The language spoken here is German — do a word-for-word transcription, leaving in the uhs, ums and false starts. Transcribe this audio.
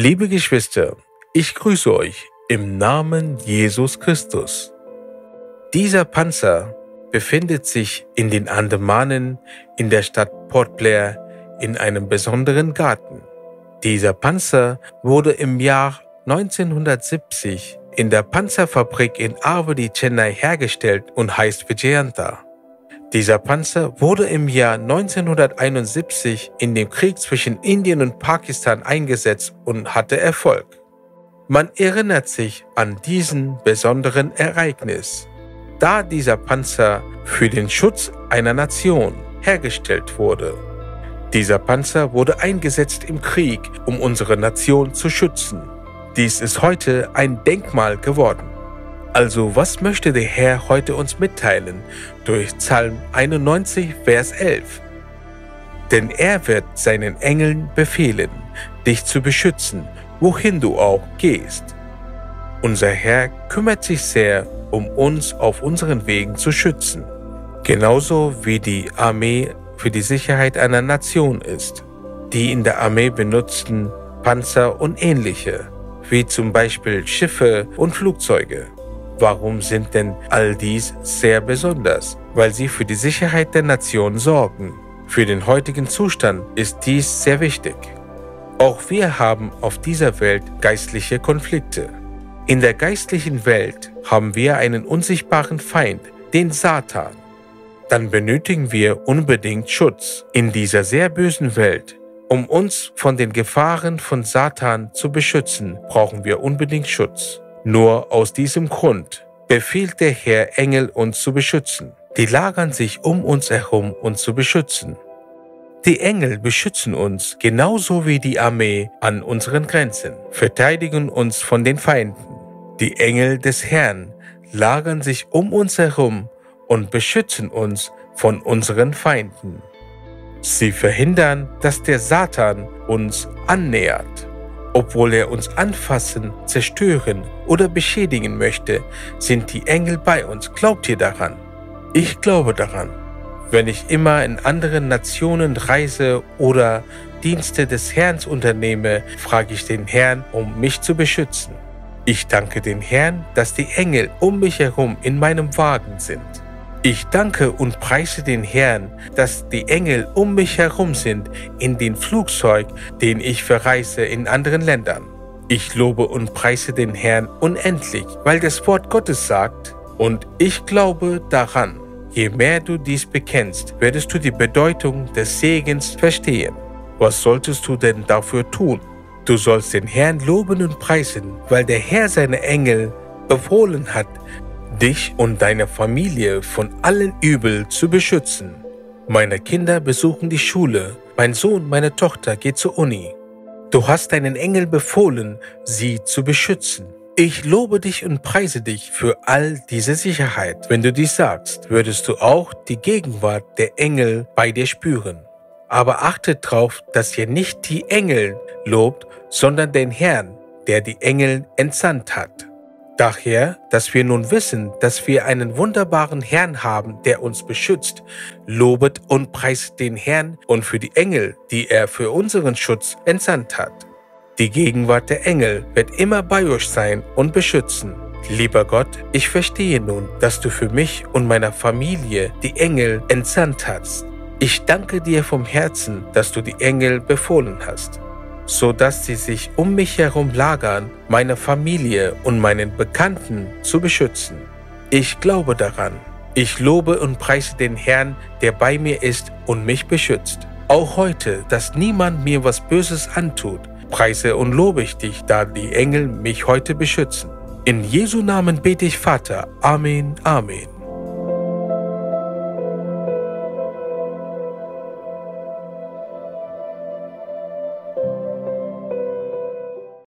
Liebe Geschwister, ich grüße euch im Namen Jesus Christus. Dieser Panzer befindet sich in den Andamanen in der Stadt Port Blair in einem besonderen Garten. Dieser Panzer wurde im Jahr neunzehnhundertsiebzig in der Panzerfabrik in Avadi, Chennai hergestellt und heißt Vijayanta. Dieser Panzer wurde im Jahr neunzehnhunderteinundsiebzig in dem Krieg zwischen Indien und Pakistan eingesetzt und hatte Erfolg. Man erinnert sich an diesen besonderen Ereignis, da dieser Panzer für den Schutz einer Nation hergestellt wurde. Dieser Panzer wurde eingesetzt im Krieg, um unsere Nation zu schützen. Dies ist heute ein Denkmal geworden. Also was möchte der Herr heute uns mitteilen durch Psalm einundneunzig, Vers elf? Denn er wird seinen Engeln befehlen, dich zu beschützen, wohin du auch gehst. Unser Herr kümmert sich sehr, um uns auf unseren Wegen zu schützen. Genauso wie die Armee für die Sicherheit einer Nation ist. Die in der Armee benutzten Panzer und ähnliche, wie zum Beispiel Schiffe und Flugzeuge. Warum sind denn all dies sehr besonders? Weil sie für die Sicherheit der Nation sorgen. Für den heutigen Zustand ist dies sehr wichtig. Auch wir haben auf dieser Welt geistliche Konflikte. In der geistlichen Welt haben wir einen unsichtbaren Feind, den Satan. Dann benötigen wir unbedingt Schutz in dieser sehr bösen Welt. Um uns von den Gefahren von Satan zu beschützen, brauchen wir unbedingt Schutz. Nur aus diesem Grund befiehlt der Herr Engel, uns zu beschützen. Die lagern sich um uns herum, uns zu beschützen. Die Engel beschützen uns genauso wie die Armee an unseren Grenzen, verteidigen uns von den Feinden. Die Engel des Herrn lagern sich um uns herum und beschützen uns von unseren Feinden. Sie verhindern, dass der Satan uns annähert. Obwohl er uns anfassen, zerstören oder beschädigen möchte, sind die Engel bei uns. Glaubt ihr daran? Ich glaube daran. Wenn ich immer in anderen Nationen reise oder Dienste des Herrn unternehme, frage ich den Herrn, um mich zu beschützen. Ich danke dem Herrn, dass die Engel um mich herum in meinem Wagen sind. Ich danke und preise den Herrn, dass die Engel um mich herum sind in dem Flugzeug, den ich verreise in anderen Ländern. Ich lobe und preise den Herrn unendlich, weil das Wort Gottes sagt, und ich glaube daran. Je mehr du dies bekennst, wirst du die Bedeutung des Segens verstehen. Was solltest du denn dafür tun? Du sollst den Herrn loben und preisen, weil der Herr seine Engel befohlen hat, dich und deine Familie von allen Übel zu beschützen. Meine Kinder besuchen die Schule, mein Sohn, meine Tochter geht zur Uni. Du hast deinen Engel befohlen, sie zu beschützen. Ich lobe dich und preise dich für all diese Sicherheit. Wenn du dies sagst, würdest du auch die Gegenwart der Engel bei dir spüren. Aber achtet darauf, dass ihr nicht die Engel lobt, sondern den Herrn, der die Engel entsandt hat. Daher, dass wir nun wissen, dass wir einen wunderbaren Herrn haben, der uns beschützt, lobet und preist den Herrn und für die Engel, die er für unseren Schutz entsandt hat. Die Gegenwart der Engel wird immer bei euch sein und beschützen. Lieber Gott, ich verstehe nun, dass du für mich und meiner Familie die Engel entsandt hast. Ich danke dir vom Herzen, dass du die Engel befohlen hast, so dass sie sich um mich herum lagern, meine Familie und meinen Bekannten zu beschützen. Ich glaube daran. Ich lobe und preise den Herrn, der bei mir ist und mich beschützt. Auch heute, dass niemand mir was Böses antut, preise und lobe ich dich, da die Engel mich heute beschützen. In Jesu Namen bete ich, Vater. Amen, Amen.